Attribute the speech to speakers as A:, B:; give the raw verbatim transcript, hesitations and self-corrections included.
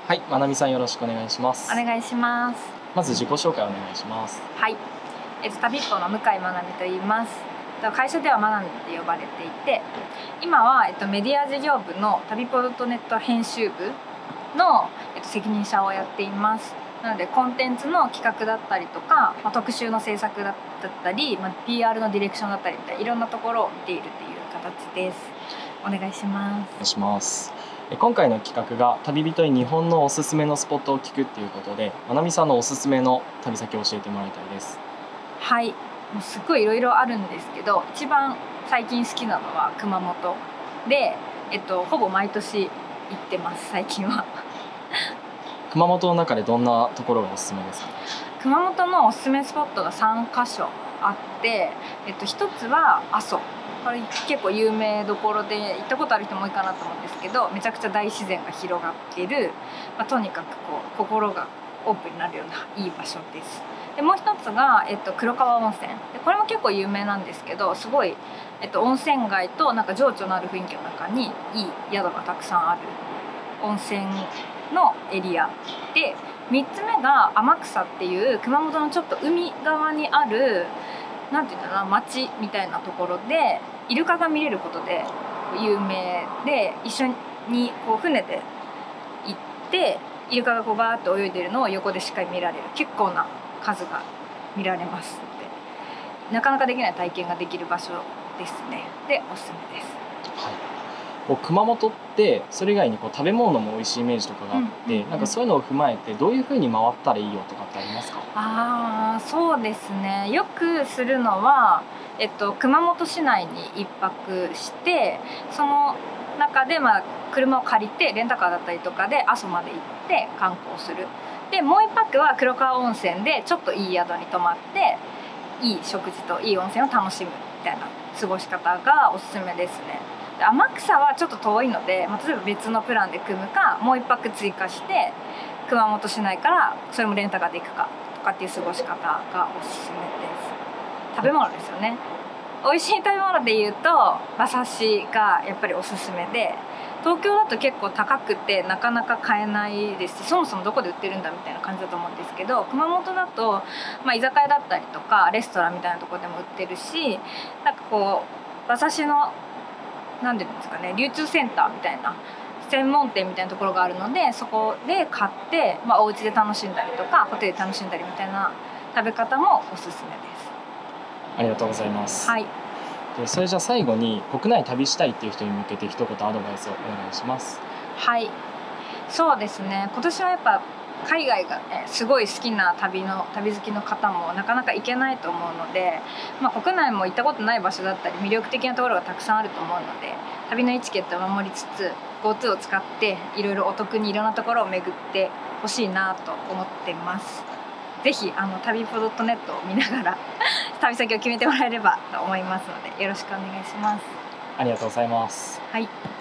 A: はい、まなみさんよろしくお願いします。
B: お願いします。
A: まず自己紹介お願いします。
B: はい、えっと旅っ子の向井まなみと言います。会社ではまなみって呼ばれていて、今はえっとメディア事業部の旅ポドットネット編集部のえっと責任者をやっています。なのでコンテンツの企画だったりとか、まあ、特集の制作だったり、まあ、ピーアール のディレクションだったりみたいないろんなところを見ているっていう形です。お願いします。
A: お願いします。今回の企画が旅人に日本のおすすめのスポットを聞くっていうことで、まなみさんのおすすめの旅先を教えてもらいたいです。
B: はい、もうすっごいいろいろあるんですけど、一番最近好きなのは熊本で、えっと、ほぼ毎年行ってます最近は。
A: 熊本の中でどんなところがおすすめですか？
B: 熊本のおすすめスポットがさんかしょあって、えっと、ひとつは阿蘇。これ結構有名どころで行ったことある人も多いかなと思うんですけど、めちゃくちゃ大自然が広がっている、まあ、とにかくこう心がオープンになるようないい場所です。でもう一つが、えっと、黒川温泉で、これも結構有名なんですけど、すごい、えっと、温泉街となんか情緒のある雰囲気の中にいい宿がたくさんある温泉のエリアで、みっつめが天草っていう熊本のちょっと海側にあるなんていうんだろうな、町みたいなところでイルカが見れることで有名で、一緒にこう船で行ってイルカがこうバーッと泳いでるのを横でしっかり見られる、結構な数が見られますので、なかなかできない体験ができる場所ですね。でおすすめです。
A: はい、こう熊本ってそれ以外にこう食べ物も美味しいイメージとかがあって、うんうんうん、なんかそういうのを踏まえてどういうふうに回ったらいいよとかってありますか？
B: あー、そうですね、よくするのは、えっと、熊本市内にいっぱくして、その中で、まあ、車を借りてレンタカーだったりとかで阿蘇まで行って観光する。でもういっぱくは黒川温泉でちょっといい宿に泊まっていい食事といい温泉を楽しむみたいな過ごし方がおすすめですね。で天草はちょっと遠いので、まあ、例えば別のプランで組むか、もういっぱく追加して熊本市内からそれもレンタカーで行くかとかっていう過ごし方がおすすめです。食べ物ですよね。美味しい食べ物でいうと馬刺しがやっぱりおすすめで、東京だと結構高くてなかなか買えないですし、そもそもどこで売ってるんだみたいな感じだと思うんですけど、熊本だと、まあ、居酒屋だったりとかレストランみたいなところでも売ってるし、なんかこう馬刺しの何て言うんですかね、流通センターみたいな専門店みたいなところがあるので、そこで買って、まあ、お家で楽しんだりとかホテルで楽しんだりみたいな食べ方もおすすめです。
A: ありがとうございます。
B: はい、
A: でそれじゃあ最後に国内旅したいっていう人に向けて一言アドバイスをお願いします。
B: はい、そうですね、今年はやっぱ海外がねすごい好きな旅の旅好きの方もなかなか行けないと思うので、まあ、国内も行ったことない場所だったり魅力的なところがたくさんあると思うので、旅のエチケットを守りつつ GoTo を使っていろいろお得にいろんなところを巡ってほしいなと思ってます。ぜひあの旅ポドットネットを見ながら旅先を決めてもらえればと思いますので、よろしくお願いします。
A: ありがとうございます。
B: はい。